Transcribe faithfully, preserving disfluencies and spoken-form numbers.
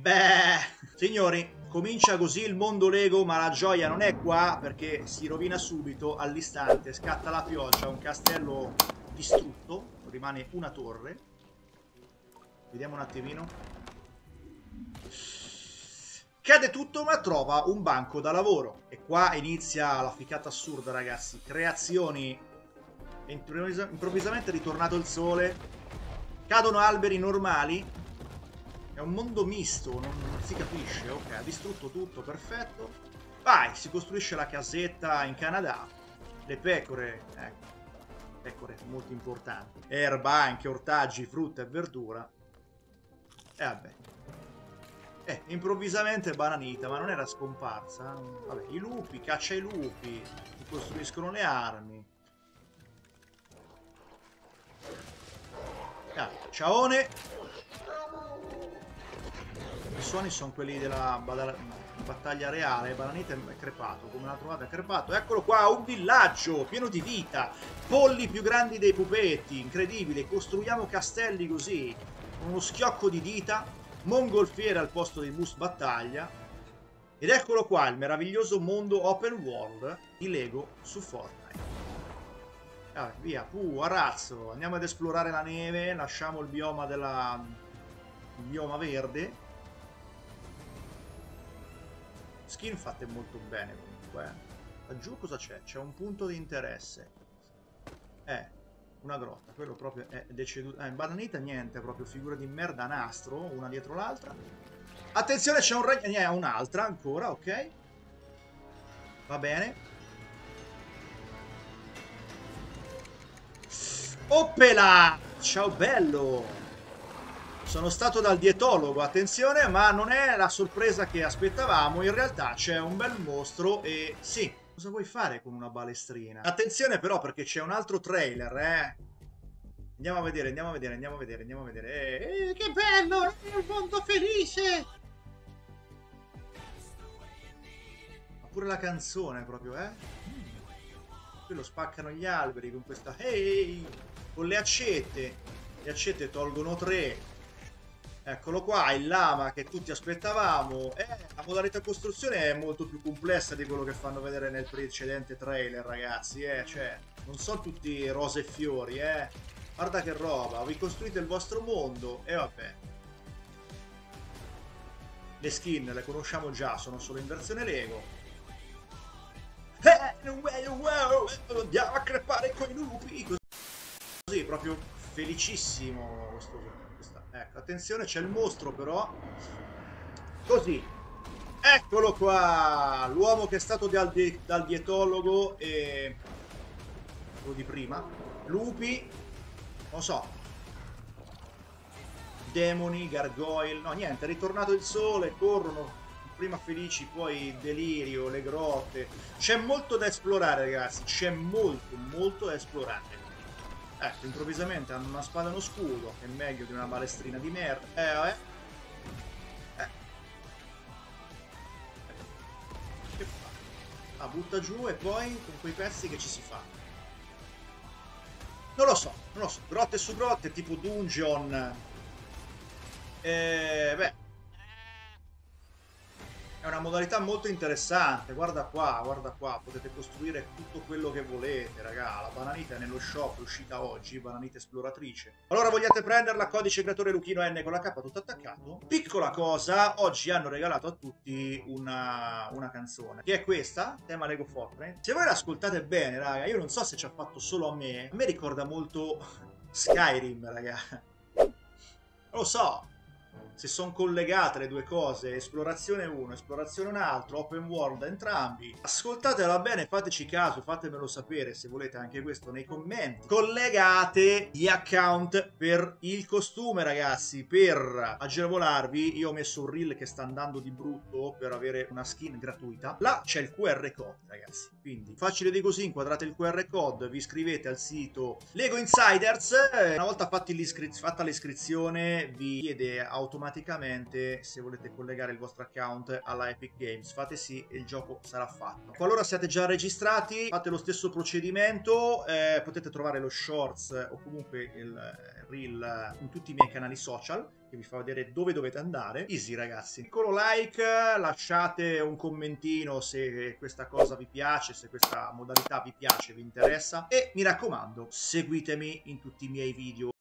Beh, signori, comincia così il mondo Lego, ma la gioia non è qua perché si rovina subito all'istante, scatta la pioggia, un castello distrutto, rimane una torre. Vediamo un attimino. Cade tutto ma trova un banco da lavoro. E qua inizia la ficata assurda, ragazzi. Creazioni. Improvvisa improvvisamente è ritornato il sole. Cadono alberi normali. È un mondo misto, non, non si capisce. Ok, ha distrutto tutto, perfetto. Vai, si costruisce la casetta in Canada. Le pecore, ecco. Pecore molto importanti. Erba anche, ortaggi, frutta e verdura. E vabbè. Eh, improvvisamente bananita, ma non era scomparsa? Vabbè, i lupi, caccia i lupi, costruiscono le armi. Ah, ciaone. I suoni sono quelli della battaglia reale. Bananita è crepato, come l'ha trovato è crepato. Eccolo qua, un villaggio pieno di vita. Polli più grandi dei pupetti, incredibile. Costruiamo castelli così, con uno schiocco di dita. Mongolfiere al posto dei bus battaglia. Ed eccolo qua, il meraviglioso mondo open world di Lego su Fortnite. Ah, via, uh, a razzo. Andiamo ad esplorare la neve. Lasciamo il bioma della... il bioma verde. Skin fatte molto bene comunque. Eh. Laggiù cosa c'è? C'è un punto di interesse. Eh... Una grotta, quello proprio è deceduto. Eh, in bananita niente, proprio figure di merda nastro, una dietro l'altra. Attenzione, c'è un ragno. Ne è un'altra ancora, ok. Va bene. Oppela! Ciao bello! Sono stato dal dietologo, attenzione, ma non è la sorpresa che aspettavamo. In realtà c'è un bel mostro e sì. Cosa vuoi fare con una balestrina? Attenzione però perché c'è un altro trailer, eh. Andiamo a vedere, andiamo a vedere, andiamo a vedere, andiamo a vedere. Eh, eh, che bello! È un mondo felice! Ma pure la canzone proprio, eh. Quello spaccano gli alberi con questa... Hey! Con le accette. Le accette tolgono tre. Eccolo qua, il lama che tutti aspettavamo. Eh, la modalità costruzione è molto più complessa di quello che fanno vedere nel precedente trailer, ragazzi. Eh, cioè, non sono tutti rose e fiori, eh. Guarda che roba, vi costruite il vostro mondo e vabbè. Le skin le conosciamo già, sono solo in versione Lego. Andiamo a crepare con i lupi. Così, proprio felicissimo questo. Ecco, attenzione, c'è il mostro però. Così. Eccolo qua! L'uomo che è stato dal, di dal dietologo e... quello di prima. Lupi. Non so. Demoni, gargoyle. No, niente, è ritornato il sole, corrono. Prima felici, poi delirio, le grotte. C'è molto da esplorare, ragazzi. C'è molto, molto da esplorare. Ecco, improvvisamente hanno una spada e uno scudo, che è meglio di una balestrina di merda. Eh, eh. eh. Che fa? Ah, butta giù e poi con quei pezzi che ci si fa? Non lo so, non lo so. Grotte su grotte, tipo dungeon. Eh, beh. È una modalità molto interessante, guarda qua, guarda qua, potete costruire tutto quello che volete, raga, la bananita è nello shop, è uscita oggi, bananita esploratrice. Allora vogliate prenderla, codice creatore Luchino N con la K tutto attaccato? Piccola cosa, oggi hanno regalato a tutti una, una canzone, che è questa, tema Lego Fortnite. Se voi l'ascoltate bene, raga, io non so se ci ha fatto solo a me, a me ricorda molto Skyrim, raga. Non lo so. Se sono collegate le due cose, esplorazione uno, esplorazione un altro, open world entrambi, ascoltatela bene, fateci caso, fatemelo sapere se volete anche questo nei commenti. Collegate gli account per il costume, ragazzi, per agevolarvi. Io ho messo un reel che sta andando di brutto per avere una skin gratuita. Là c'è il Q R code, ragazzi, quindi facile di così, inquadrate il Q R code, vi iscrivete al sito Lego Insiders, una volta fatta l'iscrizione vi chiede auto automaticamente se volete collegare il vostro account alla Epic Games. Fate sì e il gioco sarà fatto. Qualora siate già registrati, fate lo stesso procedimento, eh, potete trovare lo shorts o comunque il reel in tutti i miei canali social che vi fa vedere dove dovete andare. Easy ragazzi. Piccolo like, lasciate un commentino se questa cosa vi piace, se questa modalità vi piace, vi interessa, e mi raccomando seguitemi in tutti i miei video.